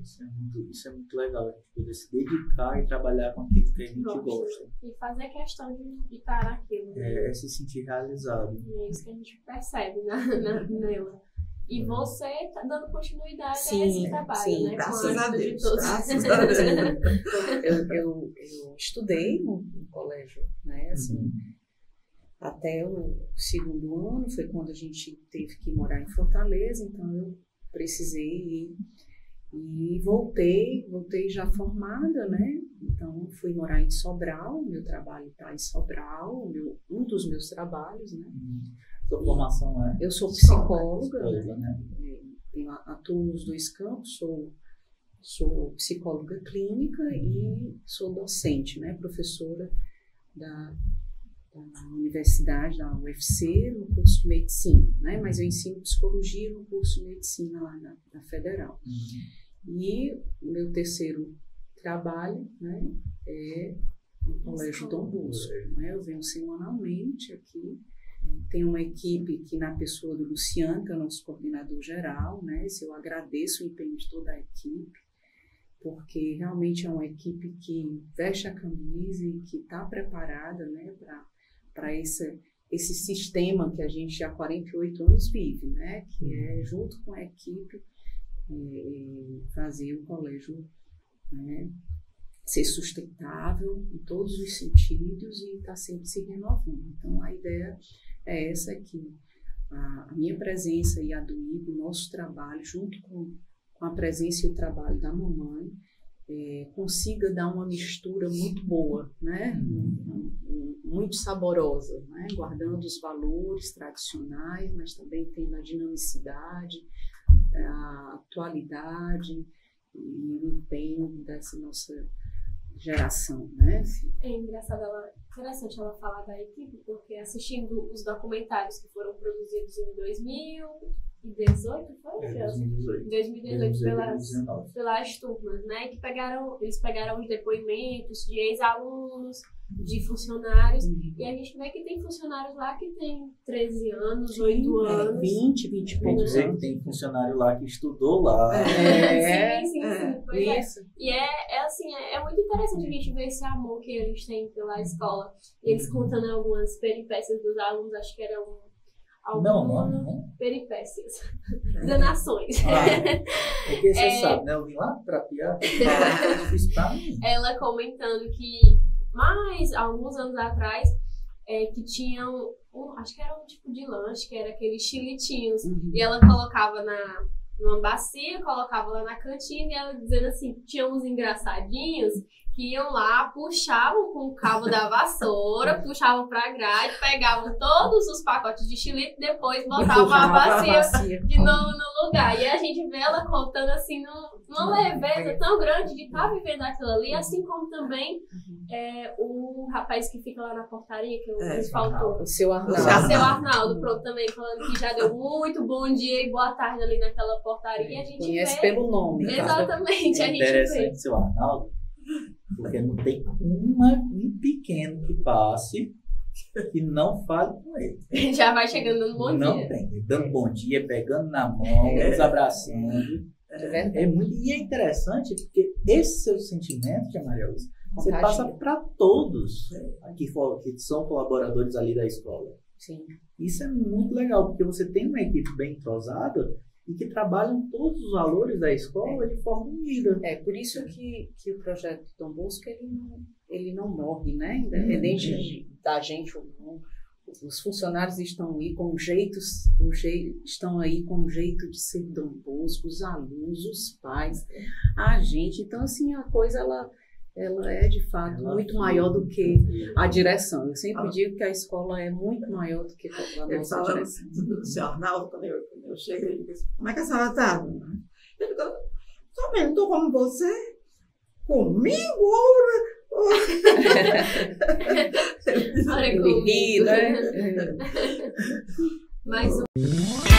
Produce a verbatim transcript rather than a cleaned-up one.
Isso é muito, isso é muito legal, a gente poder se dedicar e trabalhar com aquilo que a gente Gosta. gosta. E fazer questão de, de estar naquilo. Né? É, é se sentir realizado. E é isso que a gente percebe na, na, nela. E você está dando continuidade Sim, a esse trabalho, sim, né? graças Com a a ajuda Deus, de todos. graças a Deus. Eu, eu, eu estudei no, no colégio, né? Assim, Uhum. até o segundo ano, foi quando a gente teve que morar em Fortaleza, então eu precisei ir. E voltei, voltei já formada, né? Então fui morar em Sobral, meu trabalho está em Sobral, meu, um dos meus trabalhos, né? Uhum. Sua formação é? Eu sou psicóloga, né? Psicóloga, né? Eu atuo nos dois campos, sou, sou psicóloga clínica e sou docente, né? Professora da, da universidade, da U F C, no curso de medicina, né? Mas eu ensino psicologia no curso de medicina lá na, na Federal. Uhum. E o meu terceiro trabalho, né, é no Colégio Dom Bosco, né? Eu venho semanalmente aqui. Tem uma equipe que, na pessoa do Luciano, que é o nosso coordenador geral, né? Eu agradeço o empenho de toda a equipe, porque realmente é uma equipe que veste a camisa e que está preparada, né, para esse, esse sistema que a gente há quarenta e oito anos vive, né? Que é, junto com a equipe, é, fazer o colégio, né, ser sustentável em todos os sentidos e estar tá sempre se renovando. Então, a ideia é essa aqui. A, a minha presença e a do Igor, o nosso trabalho, junto com, com a presença e o trabalho da mamãe, é, consiga dar uma mistura muito boa, né? Uhum. Muito saborosa, né? Guardando os valores tradicionais, mas também tendo a dinamicidade, a atualidade e o empenho dessa nossa geração, né? É engraçado, ela, interessante ela falar da equipe, porque assistindo os documentários que foram produzidos em dois mil e dezoito, foi? É, dois mil e dezoito. dois mil e dezoito, pelas, dois mil e dezenove. pelas turmas, né? Que pegaram, eles pegaram os depoimentos de ex-alunos, de funcionários, uhum. E a gente vê que tem funcionários lá que tem treze anos, oito anos. vinte, vinte e poucos Vê que tem funcionário lá que estudou lá. É, sim, sim, sim. é, Pois isso. É. E é, é assim, é, é muito interessante a gente ver esse amor que eles têm pela escola. E eles contando algumas peripécias dos alunos, acho que eram algumas não, não, não. peripécias, danações. Ah, é que você é, sabe, né? Eu vim lá pra Piá, é difícil pra mim. Ela comentando que mais alguns anos atrás, é, que tinham, um, acho que era um tipo de lanche, que era aqueles chilitinhos, uhum. E ela colocava na, numa bacia, colocava lá na cantina, e ela dizendo assim, tinha uns engraçadinhos que iam lá, puxavam com o cabo da vassoura, puxavam pra grade, pegavam todos os pacotes de chilito, depois botavam a bacia, bacia de novo no lugar. E a gente vê ela contando assim, numa leveza tão grande de estar tá vivendo aquilo ali, assim como também é, o rapaz que fica lá na portaria, que é, nos faltou. O seu Arnaldo. O seu Arnaldo, pronto, também falando que já deu muito bom dia e boa tarde ali naquela portaria. E a gente conhece vê, pelo nome. Exatamente, é a gente interessante vê. Seu Arnaldo, porque não tem uma, um pequeno que passe que não fale com ele. Já vai chegando dando bom não dia. Não tem, dando bom dia, pegando na mão, é. Nos abraçando. É, é muito, e é interessante porque esse seu sentimento, Tia Maria Lúcia, você passa para todos que, for, que são colaboradores ali da escola. Sim. Isso é muito legal, porque você tem uma equipe bem entrosada e que trabalham todos os valores da escola de forma unida. É por isso que, que o projeto Dom Bosco ele não, ele não morre, né? Independente uhum. de, da gente ou não. Os funcionários estão aí com jeitos, um jeito, estão aí com um jeito de ser Dom Bosco, os alunos, os pais, a gente. Então, assim, a coisa ela, ela é de fato ela muito maior do que a direção. Eu sempre ah. digo que a escola é muito maior do que a nossa eu direção. Do senhor Arnaldo, quando eu, quando eu cheguei, ele disse: como é que a senhora está? Ele ficou: tô bem, estou como você? Comigo? Olha como. Ele ri, né? Mais um.